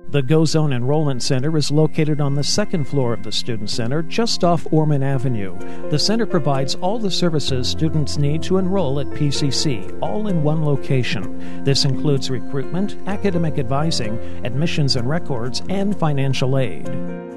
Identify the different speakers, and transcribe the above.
Speaker 1: The GoZone Enrollment Center is located on the second floor of the Student Center, just off Orman Avenue. The center provides all the services students need to enroll at PCC, all in one location. This includes recruitment, academic advising, admissions and records, and financial aid.